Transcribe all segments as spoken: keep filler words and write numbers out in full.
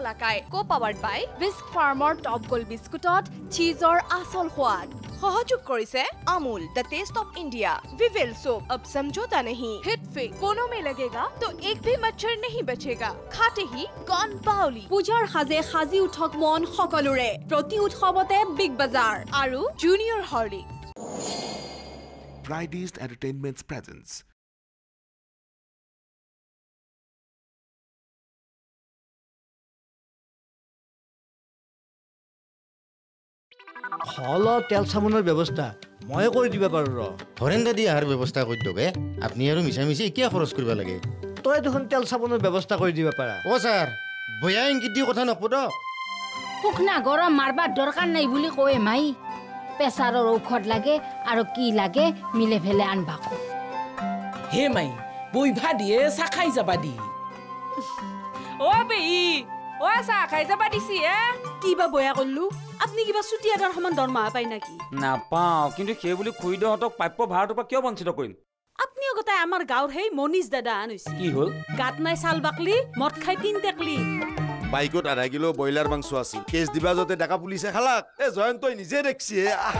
Borola Kai, co-powered by Whisk Farmer Top Gold Biscuitot, cheeseor asol hwad. सहयोग करिसे Amul, the taste of India. Revolves soap, अब समझौता नहीं. Hit fix, कोनों में लगेगा तो एक भी मच्छर नहीं बचेगा. खाते ही गॉन बाउली. पूजार हाजे हाजी उठक मन সকলোৰে. प्रति उत्सवते बिग बाजार. आरु Junior Horlicks. Friday's Entertainment's presence. হলো তেল সামনৰ ব্যৱস্থা মই কৰি দিবা পাৰো ৰ হৰেন্দা দি আহাৰ ব্যৱস্থা কৰি দগে আপনি আৰু মিছা মিছি কিয় খৰচ কৰিব লাগে তই দেখোন তেল সামনৰ ব্যৱস্থা কৰি দিবা পাৰা ও স্যাৰ বয়া ইংগিত দি কথা নপদ কুকনা গৰম মাৰবা দৰকাৰ নাই বুলি কয় মাই প্ৰেছাৰৰ ঔষধ লাগে আৰু কি লাগে মিলে ফেলে আনবা কো হে মাই বইভা দিয়ে চা খাই যাবা দি ও বেই ও চা খাই যাবা দিছি এ কিবা বয়া কল্লু আপনি কিবা সুটিয়াদার সমান দৰমহা পাই নাকি না পাও কিন্তু সেই বুলি খুইদহতক পাপ্য ভাড়াটোৰ পৰা কিয় বঞ্চিত কৰিম আপনি গতাই আমাৰ গাঁৱৰ হেই মনিজ দাদা আনৈছি কি হল গাত নাই চাল বাকলি মদ খাই তিন টেকলি বাইকত আধা কিলো বইলাৰ মাংস আছিল কেছ দিবা যতে ডাকা পুলিচে খালাক এ জয়ন্তই নিজে দেখছি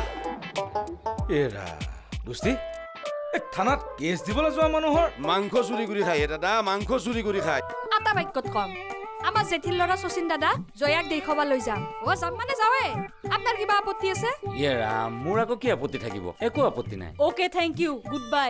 এৰা দোস্তি এ থানাত কেছ দিবলৈ যোৱা মানুহৰ মাংস চুৰি কৰি খায় দাদা মাংস চুৰি কৰি খায় আটা বাইকত কম আমাৰ জেঠিল লৰা শচীন দাদা জয়াক দেখবা লৈ যাম ও যাম মানে যাওয়ে আপনাৰ কিবা আপত্তি আছে ইয়েৰা মোৰ আকৌ কি আপত্তি থাকিব একো আপত্তি নাই okay thank you good bye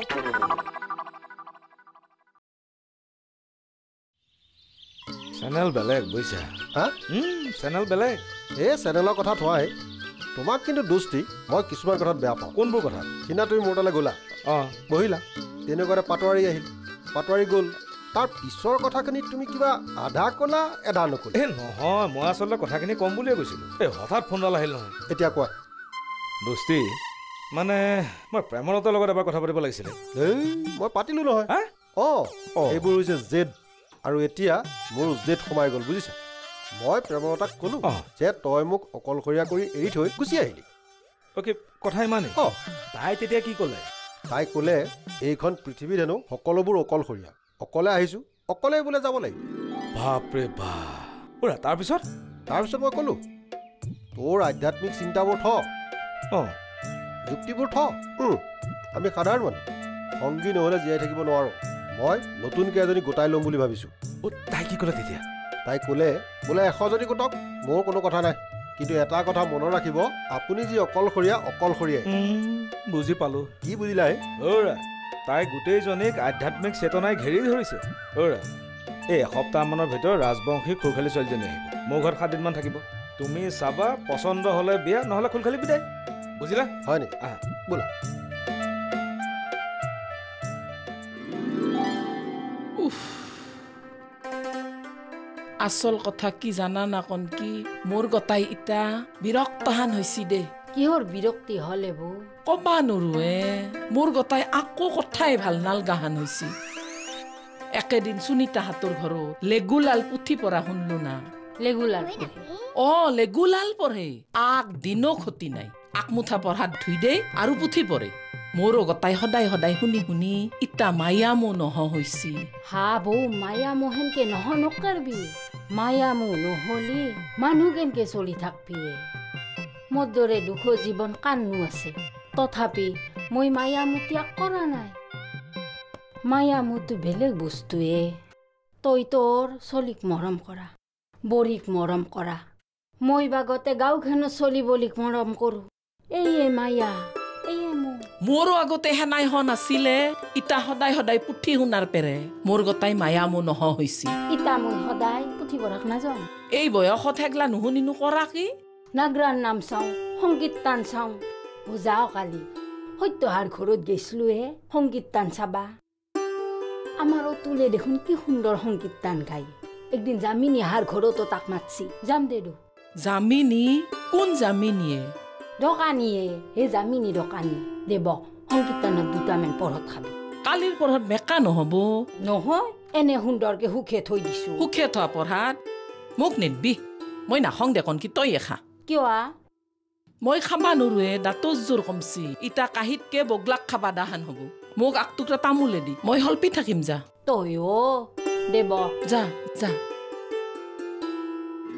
channel বেলেগ বুইছা হা হুম চেনেল বেলেগ এ চেনেলৰ কথা থোৱাই তোমাক কিন্তু দোস্তি মই কিছুমান কথাত বেয়া পাওঁ কোনবোৰ কথা সিনা তুমি মোৰ তালৈ গ'লা অ বহিলা তেনেকুৱাৰে পাটোৱাৰী আহিল পাটোৱাৰী গ'ল তাৰ পিছৰ কথাখিনি তুমি কিবা আধা কলা এধা নকলা এ নহয় মই আচলতে কথাখিনি কম বুলিয়ে কৈছিলোঁ এই হঠাৎ ফোনডাল আহিল নহয় এতিয়া কোৱা দোস্তি মানে মই প্ৰেমলতাৰ লগত এবাৰ কথা পাতিব লাগিছিলে এই মই পাতিলোঁ নহয় অঁ এইবোৰ হৈছে জেদ আৰু এতিয়া মোৰ জেদ সোমাই গ'ল বুজিছা মই প্ৰেমলতাক ক'লোঁ যে তই মোক অকলশৰীয়া কৰি এৰি থৈ গুচি আহিলি অ'কে কথা ইমানেই অঁ তাই তেতিয়া কি ক'লে তাই ক'লে এইখন পৃথিৱীত হেনো সকলোবোৰ অকলশৰীয়া অকলে আহিছোঁ অকলে বোলে যাব লাগিব বাপৰে বাপ ওৰা তাৰপিছত তাৰপিছত মই ক'লোঁ তোৰ আধ্যাত্মিক চিন্তাবোৰ থ অঁ যুক্তিবোৰ থ আমি সাধাৰণ মানুহ সংগী নহ'লে জীয়াই থাকিব নোৱাৰোঁ মই নতুনকৈ এজনী গোটাই ল'ম বুলি ভাবিছোঁ তাই কি ক'লে তেতিয়া তাই ক'লে বোলে এশজনী গোটক মোৰ কোনো কথা নাই কিন্তু এটা কথা মনত ৰাখিব আপুনি যি অকলশৰীয়া অকলশৰীয়াই বুজি পালোঁ কি বুজিলা হে অ'ৰা তাই গোটেইজনীক আধ্যাত্মিক চেতনাই ঘেৰি ধৰিছে অ'ৰা এই এসপ্তাহমানৰ ভিতৰত ৰাজবংশী খুলখালী ছোৱালীজনী আহিব মোৰ ঘৰত সাতদিনমান থাকিব তুমি চাবা পচন্দ হ'লে বিয়া নহ'লে খুলখালী বিদায় বুজিলা হয় নি আহ বোলা আসল কথা কি জানা না কন কি মোৰ গতাই ইটা বিৰক্তহান হৈছি দে কিহৰ বিৰক্তি হলে বৌ কবা নৰুৱে মোৰ গতাই আকৌ কথাই ভাল নাল গাহান হৈছি একেদিন সুনিতা হাতৰ ঘৰত লেগুলাল পুথি পঢ়া শুনলো না লেগুলাল অ লেগুলাল পঢ়ে আগ দিনো ক্ষতি নাই আকমুঠা পঢ়াত ধুই দে আৰু পুথি পঢ়ে মোৰো গতাই সদায় সদায় শুনি শুনি ইটা মায়ামো নহ হৈছি হা বৌ মায়া মোহেনকে নহ নকৰবি মায়ামো নহলি মানুহ কেনকে চলি থাকবি মোৰ দৰে দুখ জীৱন কান্নু আছে তথাপি মই মায়ামো ত্যাগ কৰা নাই মায়ামোতো বেলেগ বস্তুৱে তই তোৰ চলিক মৰম কৰা বৰিক মৰম কৰা মই বাগতে গাঁওখনো চলি বলিক মৰম কৰোঁ এইয়ে মায়া এইয়ে মোৰ মোৰো আগতে হেনাই হন আছিলে ইটা সদায় সদায় পুথি শুনাৰ পেৰে মোৰ গতাই মায়ামো নহ হৈছি ইটা মই সদায় পুথি পঢ়াক নাযাওঁ এই বয়সত হেগলা নুশুনিনো কৰা কি নাগ্ৰাৰ নাম চাওঁ সংগীত তান চাওঁ যাওঁ কালি সত্যহাৰ ঘৰত গৈছিলোহে সংগীত তান চাবা আমাৰ অতুলে দেখোন কি সুন্দৰ সংগীত তান গাই একদিন জামিনী হাৰ ঘৰতো তাক মাতছি যাম দে দো জামিনী কোন জামিনীয়ে দোকানীয়ে হে জামিনী দোকানী দেব সংগীত তানত দুটামান পঢ়ত খাবি কালিৰ পঢ়ত বেকা নহ'ব নহয় এনে সুন্দৰকে সুখে থৈ দিছো সুখে থোৱা পঢ়াত মোক নেদবি মই নাখং দেখোন কি তই এখা কিয় মই খাবা নৰুৱে দাঁতৰ জোৰ কমছি ইটা কাহিতকে বগলাক খাবা দাহান হ'ব মোক আগটুকৰা তামোলে দি মই হলপি থাকিম যা তয়ো দেব যা যা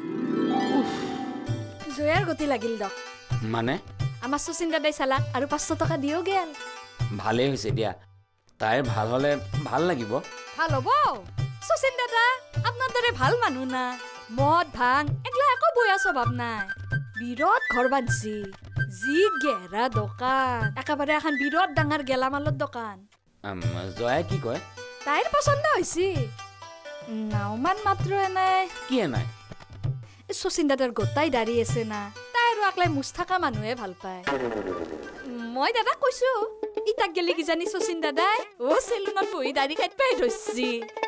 গতি লাগিল দক মানে আমাৰ শচীন দাদাই চালাক আৰু পাঁচশ টকা দিও গেল ভালেই হৈছে দিয়া তাইৰ ভাল হ'লে ভাল লাগিব ভাল হ'ব শচীন দাদা আপোনাৰ দৰে ভাল মানুহ না মদ ভাং এগলা একো বয়া স্বভাৱ নাই বিৰাট ঘৰ বান্ধছি যি গেৰা দোকান একেবাৰে এখন বিৰাট ডাঙৰ গেলামালৰ দোকান জয়াই কি কয় তাইৰ পচন্দ হৈছে নাওমান মাত্ৰ এনাই কি এনাই শচীন দাদাৰ গোটাই দাড়ি আছে না তাই আৰু আকলাই মুচ থকা মানুহে ভাল পায় মই দাদাক কৈছো ইটাক গেলি কিজানি শচীন দাদাই অ চেলুনত বহি দাড়ি কাটপাই ধৰছি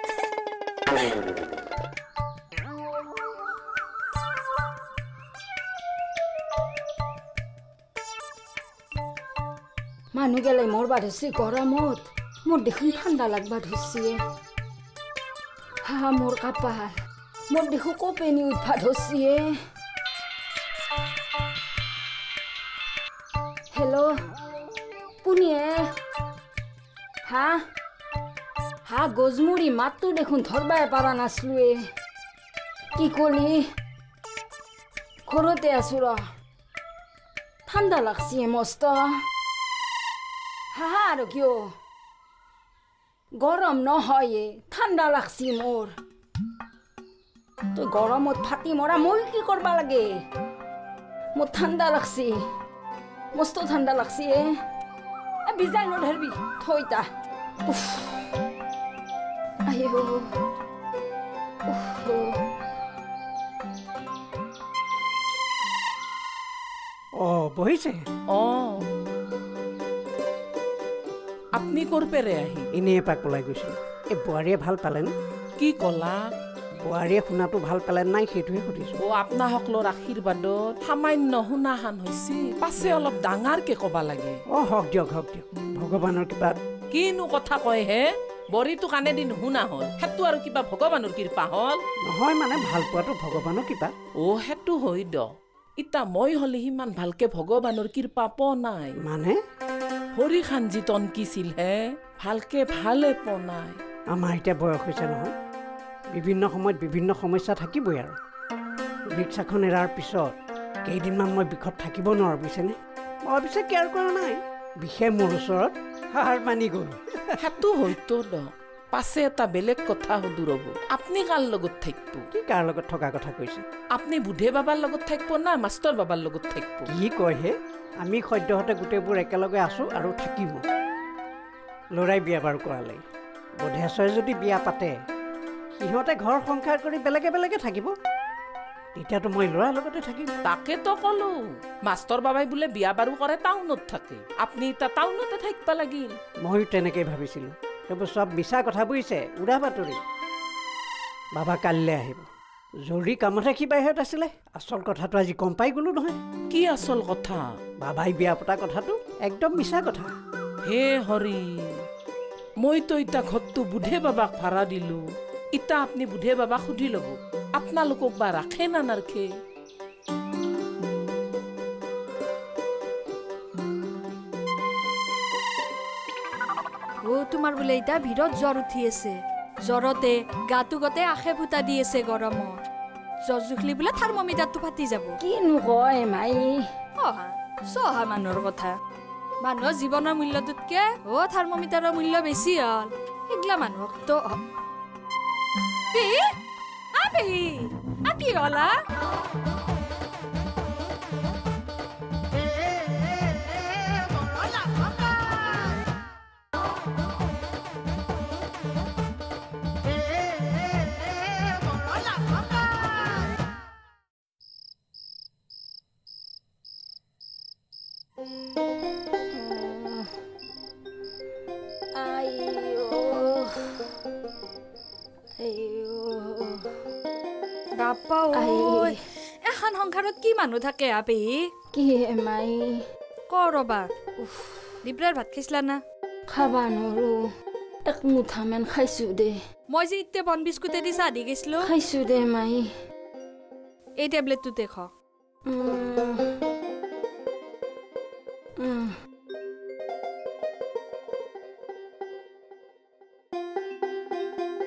মানুহ গেলে মৰবা ধৰছি গৰমত মোৰ দেখোন ঠাণ্ডা লাগবা ধৰছি হা মোৰ কাপাল মোৰ দেখো কপেনি উঠবা ধৰছি হেল্ল' পুনিয়ে হা হা গজমুৰি মাতটো দেখোন ধৰবাই পাৰা নাছলোৱে কি কলি ঘৰতে আছো ৰ ঠাণ্ডা লাগছি মস্ত হা আৰু কিয় গৰম নহয় ঠাণ্ডা লাগছি মোৰ তই গৰমত ফাটি মৰা মই কি কৰবা লাগে মোৰ ঠাণ্ডা লাগছি মস্ত ঠাণ্ডা লাগছি এ বিজাই নধৰবি থৈতা আইও অ বহিছে অ আপনি কৰ পেৰে আহি এনেই এপাক ওলাই গৈছিল এই বোৱাৰীয়ে ভাল পালেনে কি কলা বোৱাৰীয়ে শুনাটো ভাল পালে নাই সেইটোহে সুধিছো অ আপোনাৰ সকলৰ আশীৰ্বাদত সামান্য শুনাহান হৈছে পাছে অলপ ডাঙৰকে কবা লাগে অ হওক দিয়ক হওক দিয়ক ভগৱানৰ কিবা কিনো কথা কয় হে বৰিটো কানে দিন শুনা হ'ল সেইটো আৰু কিবা ভগৱানৰ কৃপা হ'ল নহয় মানে ভাল পোৱাটো ভগৱানৰ কৃপা অ সেইটো হৈ দ ইতা মই হলে সিমান ভালকে ভগৱানৰ কৃপা প নাই মানে হৰি খানজি তনকিছিল হে ভালকে ভালে প নাই আমাৰ এতিয়া বয়স হৈছে নহয় বিভিন্ন সময়ত বিভিন্ন সমস্যা থাকিবই আৰু ৰিক্সাখন এৰাৰ পিছত কেইদিনমান মই বিষত থাকিব নোৱাৰো বুজিছেনে মই পিছে কেয়াৰ কৰা নাই বিশেষ মোৰ ওচৰত হাৰ মানি গ'ল সেইটো হয়তো দ পাছে এটা বেলেগ কথা সুধু ৰ'ব আপুনি কাৰ লগত থাকিব কি কাৰ লগত থকা কথা কৈছে আপুনি বুঢ়ে বাবাৰ লগত থাকিব না মাষ্টৰ বাবাৰ লগত থাকিব কি কয় হে আমি সদ্যহতে গোটেইবোৰ একেলগে আছো আৰু থাকিব ল'ৰাই বিয়া বাৰু কৰালে বধেশ্বৰে যদি বিয়া পাতে সিহঁতে ঘৰ সংসাৰ কৰি বেলেগে বেলেগে থাকিব তেতিয়াতো মই ল'ৰাৰ লগতে থাকিম তাকেতো ক'লো মাষ্টৰ বাবাই বোলে বিয়া বাৰু কৰে টাউনত থাকে আপুনি এতিয়া টাউনতে থাকিব লাগিল ময়ো তেনেকৈ ভাবিছিলোঁ সেইবোৰ চব মিছা কথা বুজিছে উৰা বাতৰি বাবা কালিলৈ আহিব জৰুৰী কামতহে সি বাহিৰত আছিলে আচল কথাটো আজি গম পাই গ'লো নহয় কি আচল কথা বাবাই বিয়া পতা কথাটো একদম মিছা কথা হে হৰি মইতো ইতা ঘৰটো বুঢ়ে বাবাক ভাড়া দিলো ইতা আপুনি বুঢ়ে বাবাক সুধি ল'ব আপোনালোকক বা ৰাখে না নাৰখে ও তোমাৰ বোলে এতিয়া ভিৰত জ্বৰ উঠি আছে জ্বৰতে গাটো গোটে আশে ফুটা দি আছে গৰমত জ্বৰ জুখলি বোলে থাৰ্মমিটাৰটো ফাটি যাব কিনো কয় মাই অহা চহা মানুহৰ কথা মানুহৰ জীৱনৰ মূল্যটোতকে অ থাৰ্মমিটাৰৰ মূল্য বেছি হ'ল সেইগলা মানুহক তো পেহী আ পেহী আ কি হলা বাপা ঐ এখন সংসাৰত কি মানুহ থাকে আ পেহী কি মাই ক ৰবা দিব্ৰাৰ ভাত খাইছিলা না খাবা নৰো এক মুঠামান খাইছো দে মই যে ইতে বন বিস্কুটেদি চাহ দি গৈছিলো খাইছো দে মাই এই টেবলেটটোতে খ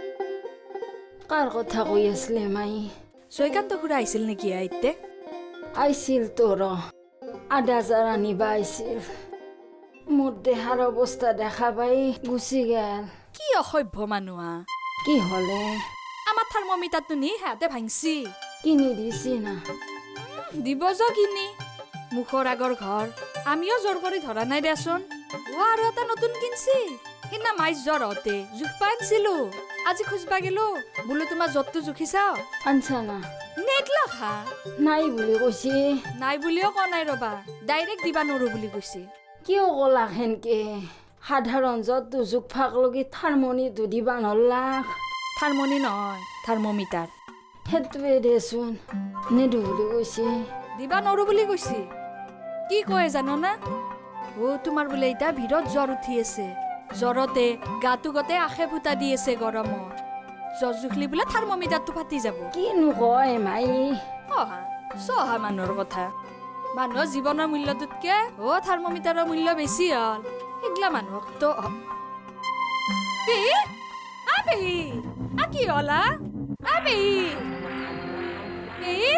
কাৰ কথা কৈ আছিলে মাই জয়কান্ত খুৰা আহিছিল নেকি আইতে আইছিল তোৰ আদা জাৰ আনিবা আইছিল মোৰ দেহাৰ অৱস্থা দেখা পাই গুচি গেল কি অসভ্য মানুহ কি হলে আমাৰ থাৰ্মোমিটাৰটো নি হাতে ভাঙছি কিনি দিছি না দিব য কিনি মুখৰ আগৰ ঘৰ আমিও জোৰ কৰি ধৰা নাই দেচোন ও আৰু এটা নতুন কিনছি সিনা মাইজ জ্বৰ হতে জোখ পাইছিলো আজি খুঁজবা গেলো বোলো তোমাৰ জতটো জুখি চাও আনছা না নেটলা খা নাই বুলি কৈছে নাই বুলিও কোৱা নাই ৰবা ডাইৰেক্ট দিবা নৰো বুলি কৈছে কিয় কলা হেনকে সাধাৰণ জতটো জোখ ফাক লগি থাৰ্মনিটো দিবা নলা থাৰ্মনি নহয় থাৰ্মোমিটাৰ সেইটোৱে দেচোন নেদো বুলি কৈছে দিবা নৰো বুলি কৈছে কি কয় জানো না ও তোমাৰ বোলে এতিয়া ভিৰত জ্বৰ উঠি আছে জ্বৰতে গাটো গতে আখে ফুটা দি আছে গৰমত জ্বৰ জুখলি বোলে থাৰ্মোমিটাৰটো ফাটি যাব কিনো কয় মাই অহা চহা মানুহৰ কথা মানুহৰ জীৱনৰ মূল্যটোতকে অ থাৰ্মোমিটাৰৰ মূল্য বেছি হল এগলা মানুহক তো পেহি আ পেহি আ কি হলা আ পেহি পেহি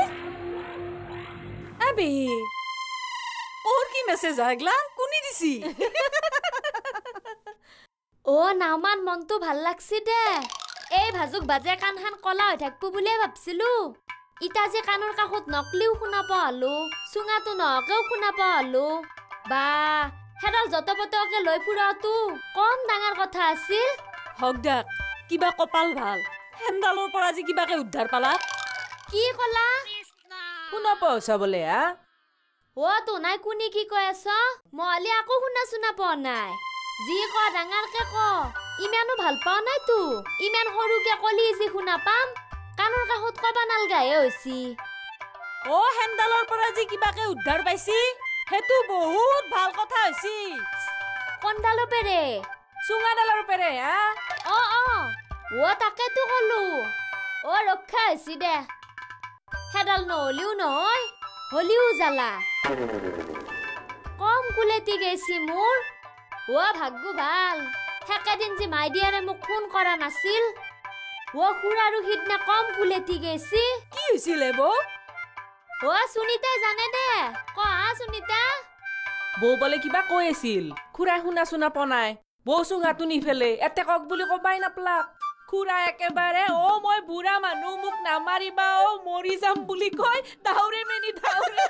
আ পেহি ওর কি মেসেজ আগলা কোনি দিছি ও নামান মনটো ভাল লাগছি দে এই ভাজুক বাজে কানখান কলা হৈ থাকবো বুলিয়ে ভাবছিলো ইটা যে কাণৰ কাষত নকলিও শুনা পোৱা হলো চুঙাটো নহকেও শুনা পোৱা হলো বা হেডাল যত পতকে লৈ ফুৰাটো কম ডাঙৰ কথা আছিল হক দাক কিবা কপাল ভাল হেন্দালৰ পৰা আজি কিবাকে উদ্ধাৰ পালা কি কলা শুনা পাওছা বোলে আ ও তো নাই কোনি কি কৈ আছ মলি আকৌ শুনা শুনা পোৱা নাই যি ক ডাঙৰকে ক ইমানো ভাল পাও নাই তো ইমান সৰুকে কলি যি শুনা পাম কাণৰ কাষত কবা নালগায়ে হৈছি ও হেন্দালৰ পৰা যি কিবাকে উদ্ধাৰ পাইছি হেতু বহুত ভাল কথা হৈছি কন্দালো পেৰে চুঙাডালৰ পেৰে আ অ অ ও তাকেতো কলো ও ৰক্ষা হৈছি দে হেডাল নহলিও নহয় হলিও জালা কম কুলেতি গেছি মোৰ ও ভাগ্য ভাল সেকেদিন যে মাইডিয়াৰে মোক ফোন কৰা নাছিল ও খুৰাৰু সিদনা কম কুলেতি গেছি কি হৈছিলে বৌ ও সুনিতা জানে দে কহা সুনিতা বৌ বলে কিবা কৈ আছিল খুৰাই শুনা শুনা পনাই বৌ চুঙাটো নিফেলে এতে কক বুলি কবাই নাপলাক খুৰা একেবাৰে অ মই বুঢ়া মানুহ মোক নামাৰিবা অ মৰি যাম বুলি কয় দাউৰে মেনি দাউৰে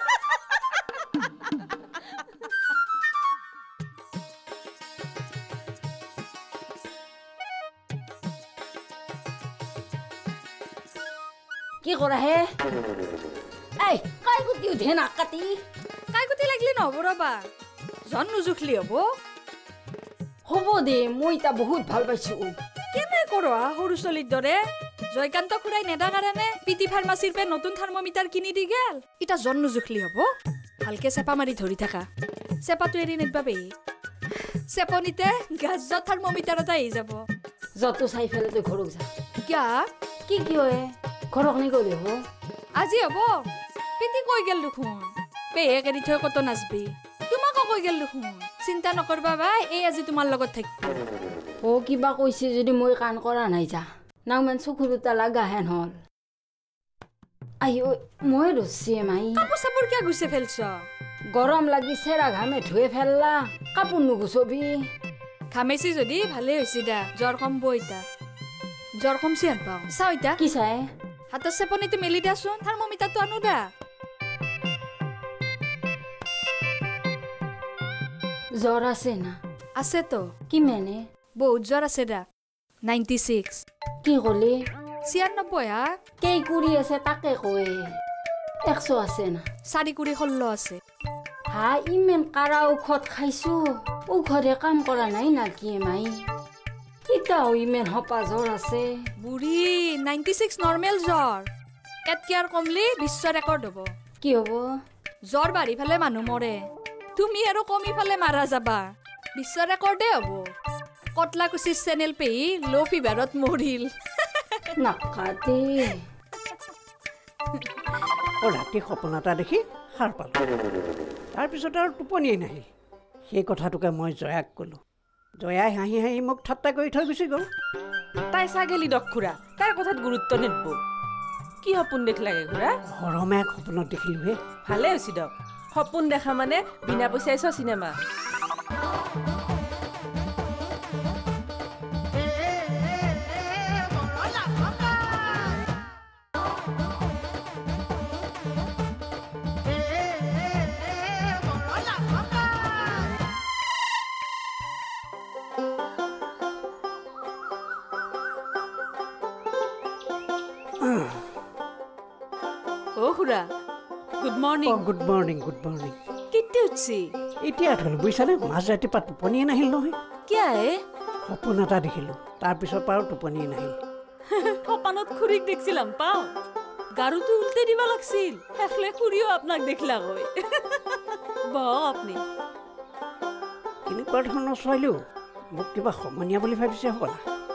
কি কৰা হে এই কাই গুটি উঠে নাক কাটি কাই গুটি লাগলি নহব ৰবা জন নুজুখলি হব হ'ব দে মই তা বহুত ভাল পাইছো কেনে কৰা সৰু চলিৰ দৰে জয়কান্ত খুৰাই নেদা কাৰণে পিটি ফাৰ্মাচীৰ পে নতুন থাৰ্মোমিটাৰ কিনি দি গেল ইটা জন নুজুখলি হব ভালকে চেপা মাৰি ধৰি থাকা চেপাটো এৰি নেদবা পেহি চেপনিতে গাজত থাৰ্মোমিটাৰ এটা আহি যাব যতো চাই ফেলে তই ঘৰক যা কিয়া কি কি হয় ঘৰক নি গ'লে হ'ব আজি হ'ব পিটি কৈ গেল দেখোন পেহে কেৰি থৈ কত নাচবি তোমাকো কৈ গেল দেখোন চিন্তা নকৰবা বাই এই আজি তোমাৰ লগত থাকিব ও কিবা কৈছে যদি মই কাণ কৰা নাই যা নাওমান চকুৰ দুটা লাগা হেন হল আইও মই ৰছি মাই কাপোৰ চাপোৰ কিয় গুছে ফেলছ গৰম লাগি চেৰা ঘামে ধুয়ে ফেললা কাপোৰ নুগুচবি ঘামেছি যদি ভালে হৈছে দা জ্বৰ কমব ইতা জ্বৰ কমছি হেন পাওঁ চাও ইতা কি চাই হাতৰ চেপনিটো মেলি দাচোন থাৰ্মোমিটাৰটো আনো দা জ্বৰ আছে না আছে তো কিমানে বহুত জ্বৰ আছে দা নাইণ্টি ছিক্স কি কলি ছিয়ান্নব্বৈ হা কেই কুৰি আছে তাকে কয় একশ আছে না চাৰি কুৰি ষোল্ল আছে হা ইমান কাৰা ঔষধ খাইছো ঔষধে কাম কৰা নাই নাকি মাই ইটাও ইমান হপা জ্বৰ আছে বুঢ়ী নাইণ্টি ছিক্স নৰ্মেল জ্বৰ এতকে আৰু কমলি বিশ্ব ৰেকৰ্ড হ'ব কি হ'ব জ্বৰ বাঢ়ি ফালে মানুহ মৰে তুমি আৰু কমি ফালে মাৰা যাবা বিশ্ব ৰেকৰ্ডে হ'ব কটলাকুচিৰ চেনেল পেহি ল' ফিভাৰত মৰিল নাকাতে ৰাতি সপোন এটা দেখি সাৰ পালোঁ তাৰপিছত আৰু টোপনিয়েই নাহিল সেই কথাটোকে মই জয়াক ক'লোঁ জয়াই হাঁহি হাঁহি মোক ঠাট্টা কৰি থৈ গুচি গ'ল তাই ছাগেলি দক খুৰা তাইৰ কথাত গুৰুত্ব নিদিব কি সপোন দেখলাগে খুৰা হৰমে সপোনত দেখিলো হে ভালে হৈছে দক সপোন দেখা মানে বিনা পইচাই চ চিনেমা ও খুৰা good morning good morning good morning কেতিয়া উঠছি এতিয়া উঠিলো বুজিছানে মাছ ৰাতিপুৱা টোপনিয়ে নাহিল নহয় কিয় এ সপোন এটা দেখিলো তাৰপিছত পাৰো টোপনিয়ে নাহিল সপোনত খুৰীক দেখিছিলাম পাওঁ গাৰুটো উল্টে দিব লাগছিল হেফলে খুৰীও আপোনাক দেখিলা গৈ বহ আপুনি কেনেকুৱা ধৰণৰ ছোৱালীও মোক কিবা সমনীয়া বুলি ভাবিছে হ'বলা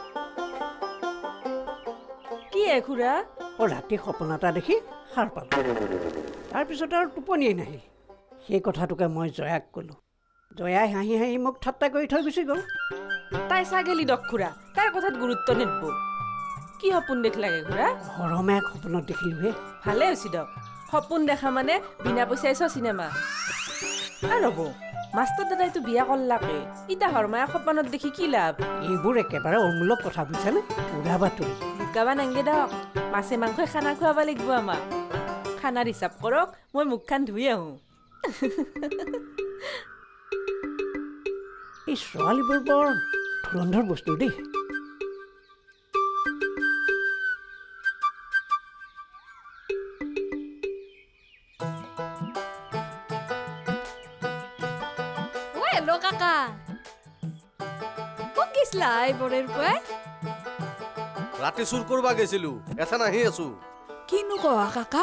কি এ খুৰা অ ৰাতি সপোন এটা দেখি সাৰ পালো তাৰপিছত আৰু টোপনিয়ে নাহিল সেই কথাটোকে মই জয়াক ক'লো জয়াই হাঁহি হাঁহি মোক ঠাট্টা কৰি থৈ গুচি গ'ল তাই ছাগেলি দক খুৰা তাইৰ কথাত গুৰুত্ব নিদিব কি সপোন দেখলাগে খুৰা হৰমে সপোনত দেখিলো হে ভালে হৈছে দক সপোন দেখা মানে বিনা পইচাই চ চিনেমা আৰু ৰ'ব মাষ্টৰ দাদাইতো বিয়া কৰলাকে ইতা হৰমায়া সপোনত দেখি কি লাভ এইবোৰ একেবাৰে অমূলক কথা বুজিছানে উৰা বাতৰি লুকাবা নাংগে দক মাছে মাংসই খানা খুৱাব লাগিব আমাক খানাৰ হিচাপ কৰক মই মুখখন ধুই আহোঁ এই ছোৱালীবোৰ বৰ ধুৰন্ধৰ বস্তু দেই হেল্ল' কাকা ক'ত গৈছিলা এই বৰেৰ পুৱাই ৰাতি চুৰ কৰবা গেছিলো এথা নাহি আছো কিনো কোৱা কাকা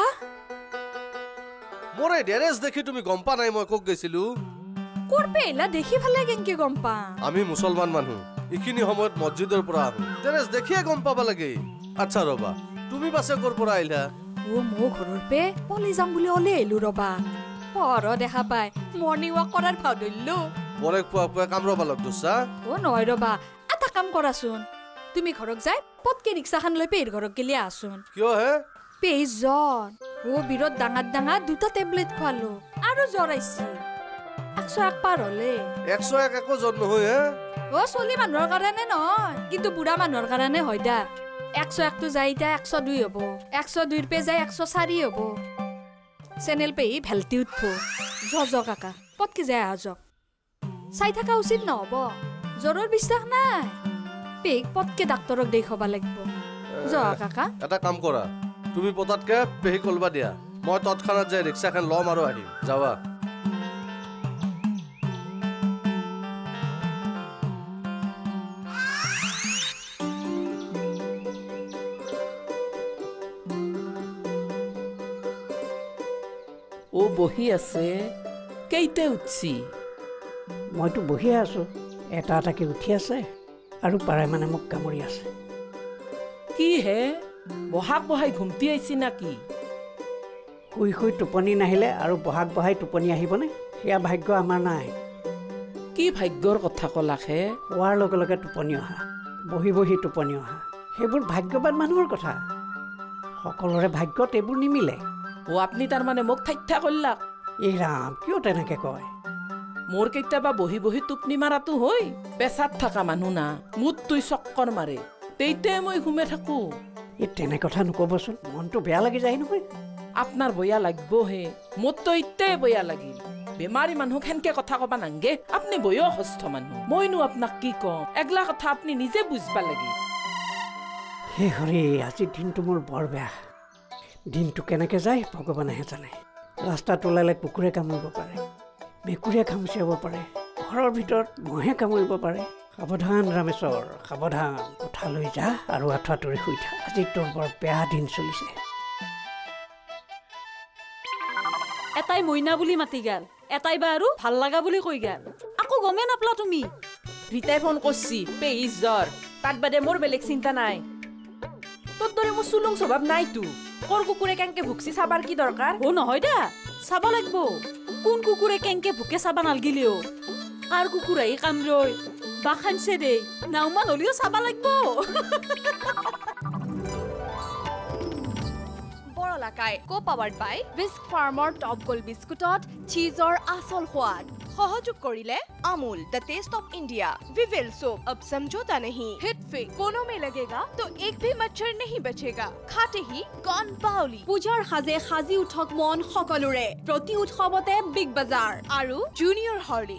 মোৰে ড্ৰেছ দেখি তুমি গম পা নাই মই ক'ত গৈছিলো ক'ৰ পেলা দেখি ভালে কেনকে গম পা আমি মুছলমান মানুহ ইখিনি সময়ত মছজিদৰ পৰা আহো ড্ৰেছ দেখিয়ে গম পাবা লাগে আচ্ছা ৰবা তুমি বাছে ক'ৰ পৰা আহিলা ও মো ঘৰৰ পে পলি যাম বুলি ওলে আহিলো ৰবা পৰ দেখা পাই মৰ্নিং ৱাক কৰাৰ ভাও ধৰিলো বৰেক পুৱা পুৱা কাম ৰবা লগ দুছা ও নহয় ৰবা এটা কাম কৰাচোন তুমি ঘৰক যাই পটকে ৰিক্সাখন লৈ পেহিৰ ঘৰক গেলি আছোন কিয় হে পেহি জ্বৰ ও বিৰত ডাঙৰ ডাঙৰ দুটা টেবলেট খোৱালো আৰু জ্বৰ আইছি একশ এক পাৰ হলে একশ এক একো জ্বৰ নহয় হে ও চলি মানুহৰ কাৰণে নহয় কিন্তু বুঢ়া মানুহৰ কাৰণে হয় দা একশ একটো যাই এতিয়া একশ দুই হব একশ দুইৰ পে যাই একশ চাৰি হব চেনেল পেহি ভেলটি উঠব জ জ কাকা পটকে যাই আহ যক চাই থকা উচিত নহব জ্বৰৰ বিশ্বাস নাই পেহিক পটকে ডাক্তৰক দেখুৱাব লাগিব জ কাকা এটা কাম কৰা তুমি পতাতকে পেহি কলবা দিয়া মই তৎক্ষণাত যাই ৰিক্সাখন ল'ম আৰু আহিম যাবা ও বহি আছে কেইটা উঠছি মইতো বহিয়ে আছো এটা এটাকে উঠি আছে আৰু পাৰে মানে মোক কামুৰি আছে কি হে বহাগ বহাই ঘুমটি আইছি নাকি শুই শুই টোপনি নাহিলে আৰু বহাগ বহাই টোপনি আহিবনে সেয়া ভাগ্য আমাৰ নাই কি ভাগ্যৰ কথা কলাখে হোৱাৰ লগে লগে টোপনি অহা বহি বহি টোপনি অহা সেইবোৰ ভাগ্যৱান মানুহৰ কথা সকলোৰে ভাগ্যত এইবোৰ নিমিলে ও আপনি তাৰমানে মোক ঠাট্টা কৰলাক এই ৰাম কিয় তেনেকে কয় মোৰ কেতিয়াবা বহি বহি টোপনি মাৰাটো হয় পেচাত থকা মানুহ না মুত তুই চক্কৰ মাৰে তেইতে মই ঘুমে থাকো এই তেনে কথা নক'বচোন মনটো বেয়া লাগি যায় নহয় আপনাৰ বয়া লাগবহে মোৰতো ইত্যাই বয়া লাগিল বেমাৰী মানুহ সেনকে কথা কবা নাংগে আপনি বয়সস্থ মানুহ মইনো আপোনাক কি কওঁ এগলা কথা আপনি নিজে বুজবা লাগে হে হৰি আজি দিনটো মোৰ বৰ বেয়া দিনটো কেনেকে যায় ভগৱানেহে জানে ৰাস্তাত ওলালে কুকুৰে কামুৰিব পাৰে মেকুৰীয়ে খামুচিয়াব পাৰে ঘৰৰ ভিতৰত মহে কামুৰিব পাৰে সাৱধান ৰামেশ্বৰ সাৱধান কোঠালৈ যা আৰু আঁঠুৱা তৰি শুই থাক আজি তোৰ বৰ বেয়া দিন চলিছে এটাই মইনা বুলি মাতি গাল এটাই বা আৰু ভাল লগা বুলি কৈ গাল আকৌ গমে নাপলা তুমি ৰীতাই ফোন কৰছি পেহিৰ জ্বৰ তাত বাদে মোৰ বেলেগ চিন্তা নাই তোৰ দৰে মোৰ চুলুং স্বভাৱ নাইতো কৰ কুকুৰে কেংকে ভুকছি চাবাৰ কি দৰকাৰ ও নহয় দা চাব লাগিব কোন কুকুৰে কেংকে ভুকে চাবা নালগিলেও কাৰ কুকুৰ আহি কামৰৈ বা খানছে দেই নাওমান হলিও চাবা লাগিব Borola Kai, co-powered by Whisk Farmer Top Gold Biscuitot, cheeseor asol hwad. সহযোগ কৰিলে Amul the taste of India Vivel soap अब समझौता नहीं हिट फिक कोनो में लगेगा तो एक भी मच्छर नहीं बचेगा खाते ही कौन बाउली পূজাৰ সাজে সাজি উঠক মন সকলোৰে প্ৰতি উৎসৱতে বিগ বাজাৰ আৰু জুনিয়ৰ হৰ্লি